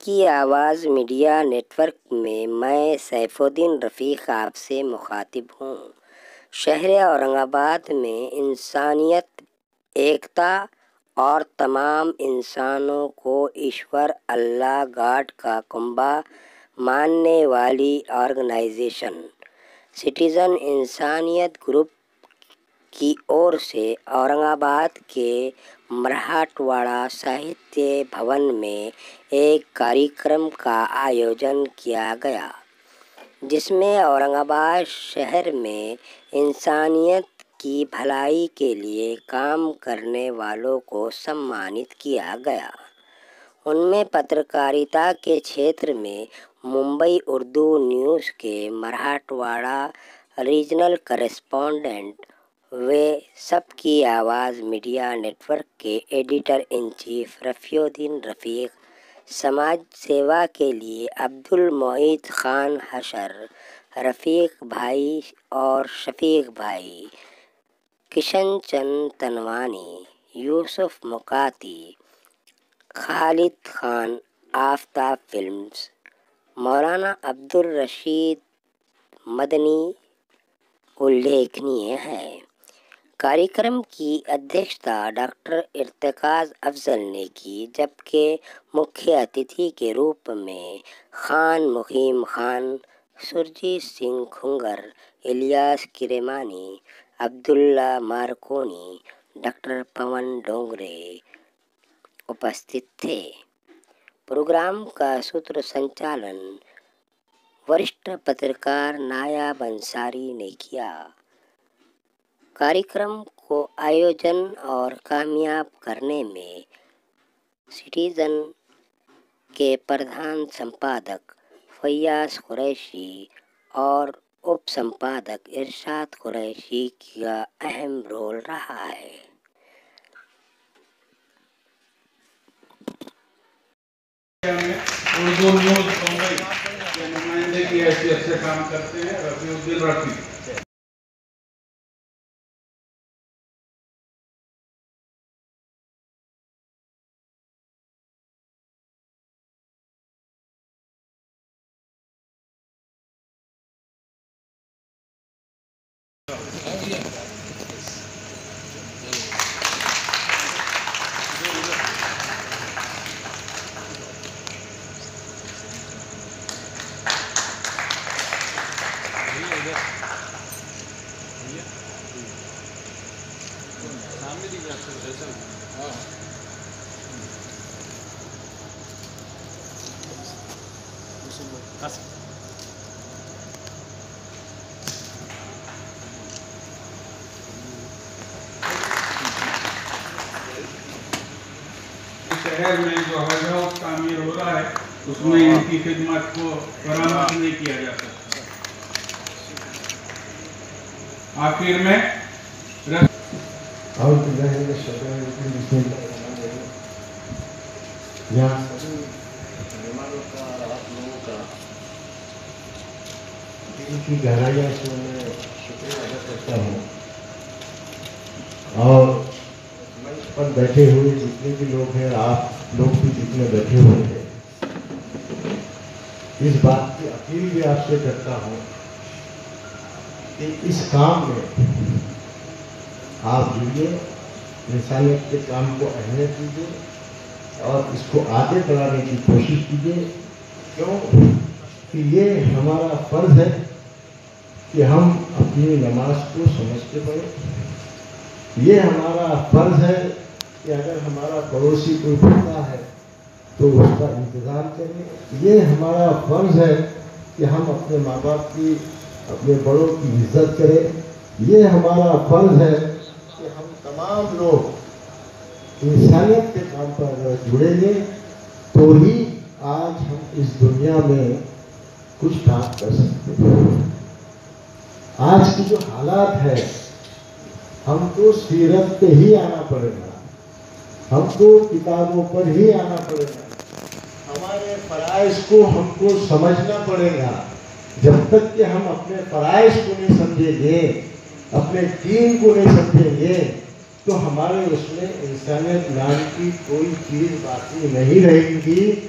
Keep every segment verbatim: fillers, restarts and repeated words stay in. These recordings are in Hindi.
की आवाज़ मीडिया नेटवर्क में मैं सैफुद्दीन रफ़ीक आपसे मुखातिब हूँ। शहर औरंगाबाद में इंसानियत, एकता और तमाम इंसानों को ईश्वर अल्लाह गॉड का कुंबा मानने वाली ऑर्गेनाइजेशन सिटीज़न इंसानियत ग्रुप की ओर से औरंगाबाद के मराठवाड़ा साहित्य भवन में एक कार्यक्रम का आयोजन किया गया, जिसमें औरंगाबाद शहर में इंसानियत की भलाई के लिए काम करने वालों को सम्मानित किया गया। उनमें पत्रकारिता के क्षेत्र में मुंबई उर्दू न्यूज़ के मराठवाड़ा रीजनल करेस्पॉन्डेंट वे सबकी आवाज़ मीडिया नेटवर्क के editor in chief Rafiuddin Rafiq, समाज सेवा के लिए अब्दुल मोईद खान हशर, रफ़ीक भाई और शफीक भाई, किशन चंद तनवानी, यूसुफ मुकाती, खालिद खान आफ्ताब फिल्म्स, मौलाना अब्दुल रशीद मदनी उल्लेखनीय है। कार्यक्रम की अध्यक्षता डॉक्टर इर्तिकाज़ अफजल ने की, जबकि मुख्य अतिथि के रूप में खान मुकीम खान, सुरजीत सिंह खुंगर, इलियास किरेमानी, अब्दुल्ला मारकोनी, डॉक्टर पवन डोंगरे उपस्थित थे। प्रोग्राम का सूत्र संचालन वरिष्ठ पत्रकार नायाब अंसारी ने किया। कार्यक्रम को आयोजन और कामयाब करने में सिटीजन के प्रधान संपादक फैयाज कुरैशी और उप संपादक इरशाद कुरैशी का अहम रोल रहा है। उर्दू न्यूज़ मुंबई के नुमाइंदे की हैसियत से काम करते हैं रफ़ीउद्दीन रफ़ीक। शहर में जो हज हाउस तामीर हो रहा है उसमें इनकी खिदमत को बरामद नहीं किया जा सकता। आखिर में यहाँ मेहमानों का और आप लोगों का दिल की गहराइयों से मैं शुक्रिया अदा करता हूँ। और मंच पर बैठे हुए जितने भी लोग हैं, आप लोग भी जितने बैठे हुए हैं, इस बात की अपील भी आपसे करता हूँ कि इस काम में आप जुड़िए, इंसानियत के काम को अहमियत दीजिए और इसको आगे बढ़ाने की कोशिश कीजिए। क्यों कि ये हमारा फर्ज है कि हम अपनी नमाज को समझ के पढ़ें। ये हमारा फर्ज है कि अगर हमारा पड़ोसी कोई भूखा है तो उसका इंतज़ार करें। ये हमारा फर्ज है कि हम अपने माँ बाप की, अपने बड़ों की इज्जत करें। ये हमारा फर्ज है कि हम तमाम लोग इंसानियत के काम पर अगर जुड़ेंगे तो ही आज हम इस दुनिया में कुछ काम कर सकते हैं। आज की जो हालात है, हमको सीरत पे ही आना पड़ेगा, हमको किताबों पर ही आना पड़ेगा, हमारे फराइज को हमको समझना पड़ेगा। जब तक कि हम अपने फराइज को नहीं समझेंगे, अपने दीन को नहीं समझेंगे, तो हमारे उसमें इंसानियत नाम की कोई चीज़ बाकी नहीं रहेगी।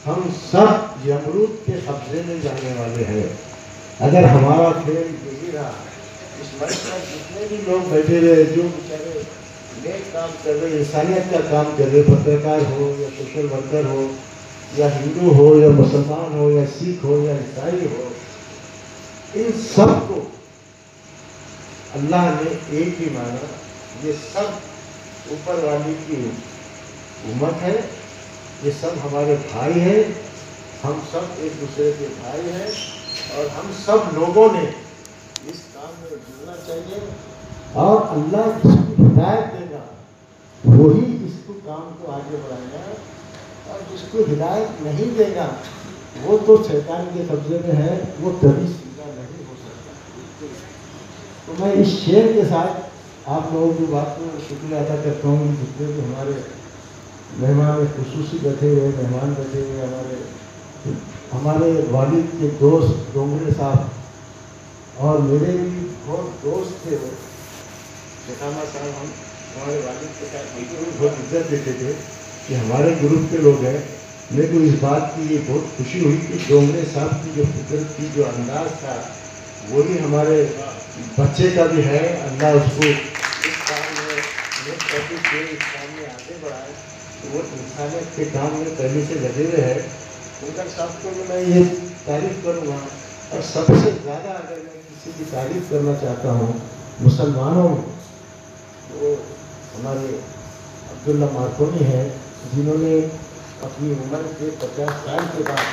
हम सब यमरूद के कब्जे में जाने वाले हैं। अगर हमारा खेल यही रहा, इस मंच पर जितने भी लोग बैठे रहे, जो बेचारे नेक काम कर रहे, इंसानियत का काम कर रहे, पत्रकार हो या सोशल वर्कर हो या हिंदू हो या मुसलमान हो या सिख हो या ईसाई हो, इन सब को अल्लाह ने एक ही माना। ये सब ऊपर वाली की उम्मत है, ये सब हमारे भाई हैं, हम सब एक दूसरे के भाई हैं और हम सब लोगों ने इस काम में जुड़ना चाहिए। और अल्लाह जिसको हिदायत देगा वही इसको काम को आगे बढ़ाएगा, और जिसको हिदायत नहीं देगा वो तो शैतान के कब्जे में है, वो कभी सीधा नहीं हो सकता। तो मैं इस शेर के साथ आप लोगों की बात को शुक्रिया अदा करता हूँ, जितने भी हमारे मेहमान खुसूसी बैठे हुए मेहमान बैठे हुए हमारे हमारे वालिद के दोस्त डोंगरे साहब, और मेरे भी बहुत दोस्त थे वो शेखामा साहब। हम हमारे वालिद के साथ बिल्कुल बहुत इज्जत देते थे कि हमारे ग्रुप के लोग हैं। मेरे को इस बात की ये बहुत खुशी हुई कि डोंगरे साहब की जो फिक्र की, जो अंदाज था, वही हमारे बच्चे का भी है। अल्लाह उसको इस काम में इस काम में आगे बढ़ाए। वो इंसानियत के काम में पहले से लगे हुए हैं। उनका साहब को भी मैं ये तारीफ़ करूँगा। और सबसे ज़्यादा अगर मैं किसी की तारीफ़ करना चाहता हूँ मुसलमानों में, तो हमारे अब्दुल्ला मार्कोनी है, जिन्होंने अपनी उम्र के पचास साल के बाद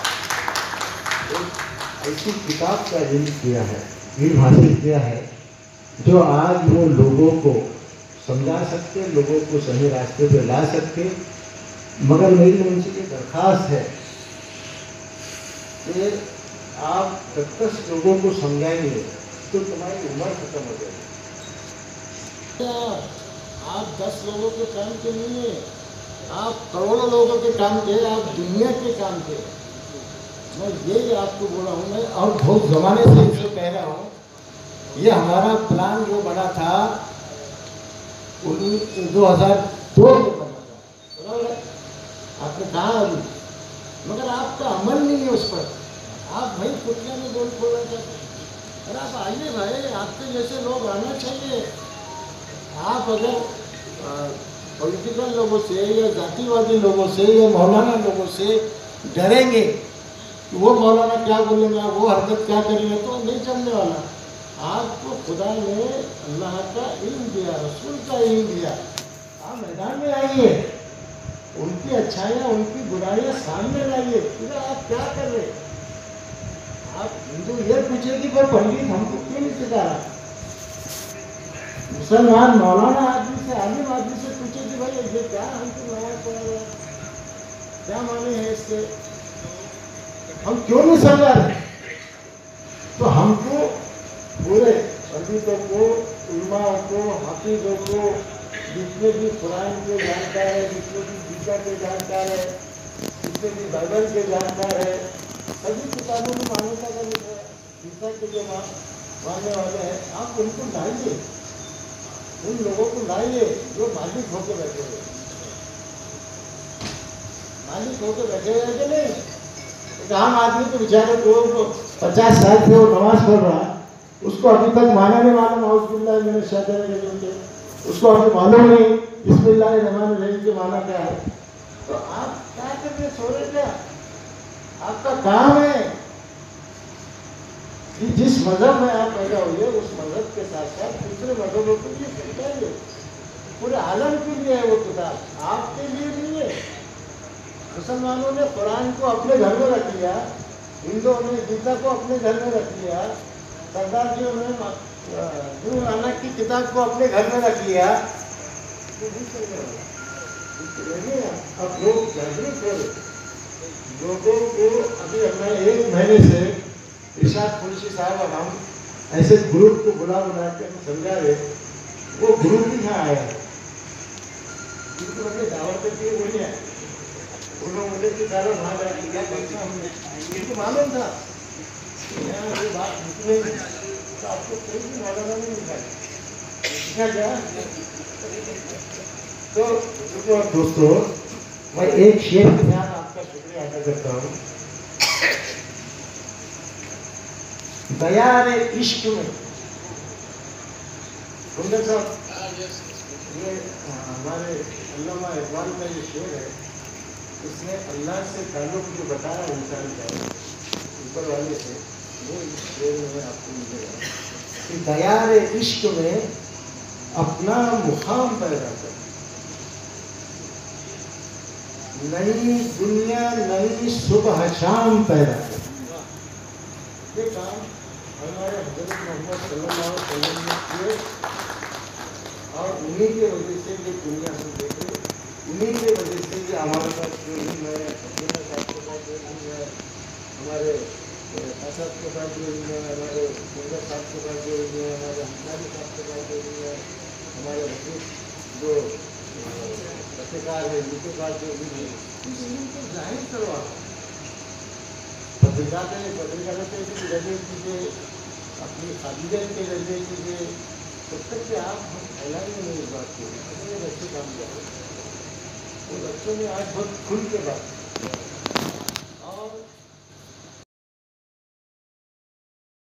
एक ऐसी किताब का इल्म किया है, इल्म हासिल किया है, जो आज वो लोगों को समझा सकते, लोगों को सही रास्ते पे ला सकते। मगर मेरी उनसे ये दरख्वास्त है कि आप जब तक लोगों को समझाएंगे तो तुम्हारी उम्र खत्म हो जाएगी। आप दस लोगों के काम के नहीं है, आप करोड़ों लोगों के काम के, आप दुनिया के काम के। मैं यही आपको बोला हूँ, मैं और बहुत ज़माने से इसे कह रहा हूँ। ये हमारा प्लान जो बना था दो हज़ार दो में बना था, बराबर है, आपने कहा अभी, मगर आपका अमल नहीं है उस पर। आप भाई कुटिया में बोल बोलना चाहते हैं, अरे आप आइए भाई, आपके जैसे लोग आना चाहिए। आप अगर पॉलिटिकल लोगों से या जातिवादी लोगों से या मौलाना लोगों से डरेंगे कि वो मौलाना क्या बोलेगा, वो हरकत क्या करेंगे, तो नहीं चलने वाला। आपको खुदा ने अल्लाह का इल्म दिया, रसूल का इल्म दिया। आप मैदान में आइए, उनकी अच्छाइयाँ उनकी बुराइयाँ सामने लाइए। फिर आप क्या कर रहे? आप हिंदू ये पूछे कि भाई पंडित हमको क्यों नहीं सिखा रहा? मुसलमान मौलाना आदमी से, आलिम आदमी से पूछे कि भाई ये क्या हमको नमाज पढ़ा रहा है, क्या माने हैं इससे, हम क्यों नहीं समझा रहे? तो हमको पूरे पंडितों को, उलमाओं को, हाफिजों को, जितने भी कुरान के जानकार है, जितने भी गीता के जानकार है, जितने भी बाइबल के जानकार है, सभी किताबों की मान्यता का विषय है। गीता के जो मानने वाले हैं, आप उनको लाइए, उन लोगों को लाइए जो मालिक होकर बैठे हुए, मालिक होकर बैठे हुए कि नहीं। एक आम आदमी के बेचारे को पचास साल से वो नमाज पढ़ रहा, उसको अभी तक माना नहीं मालूम औज़ुबिल्लाहि मिनश शैतानिर रजीम के, उसको अभी मालूम नहीं बिस्मिल्लाहिर्रहमानिर्रहीम के माना क्या है। तो आप क्या कर रहे, सो रहे क्या? आपका काम है कि जिस मजहब में आप पैदा हुए उस मजहब के साथ साथ दूसरे मजहबों को भी समझाइए। पूरे आलम के लिए है वो किताब, आपके लिए नहीं है। मुसलमानों ने कुरान को अपने घर में रख लिया, हिंदुओं ने गीता को अपने घर में रख लिया, सरदार जी ने गुरु नानक की किताब को अपने घर में रख लिया। तो नहीं चलेगा। अब लोग जागरूक हो, लोगों को अभी हमने एक महीने से इरशाद कुरैशी साहब और हम ऐसे ग्रुप को बुला बुला के समझा रहे, वो ग्रुप ही यहाँ आया, जिनको दावत करके वो नहीं आया। उन्होंने मुझे कि सारा वहाँ जाके क्या करना, हमने इनको मालूम था यहाँ ये बात निकलेगी तो आपको कोई भी मौलाना नहीं निकाले क्या। तो दोस्तों, मैं एक शेर पे ध्यान आपका शुक्रिया अदा करता हूँ। दया रे इश्क में सुंदर साहब, ये हमारे अल्लामा इकबाल का ये शेर है, इसने अल्लाह से ताल्लुक जो बताया इंसान का ऊपर वाले से, वो इस शेर में आपको मिलेगा कि दया रे इश्क में अपना मुकाम पैदा कर, नई दुनिया नई सुबह शाम पैदा कर। ये काम हमारे हज़रत मोहम्मद सल्लल्लाहु अलैहि वसल्लम ने किए और उन्हीं के वजह से ये दुनिया हम देखे, उन्हीं के वजह से ये हमारे पास जो नहीं है, अब्दुल्ला साहब के पास जो नहीं है, हमारे असद के पास जो नहीं है, हमारे सुंदर साहब के पास जो नहीं है, हमारे हंसारी साहब के पास जो नहीं है, हमारे वकील जो पत्रकार है उनके पास जो भी है, इनको जाहिर करवा पत्रिका के पत्रकारिता की लगे कीजिए, अपनी काबिलियत के लगे कीजिए, तब तक कि आप हम फैलाएंगे नहीं इस बात को। ये बच्चे काम कर रहे हैं, तो बच्चों ने आज बहुत खुल के बात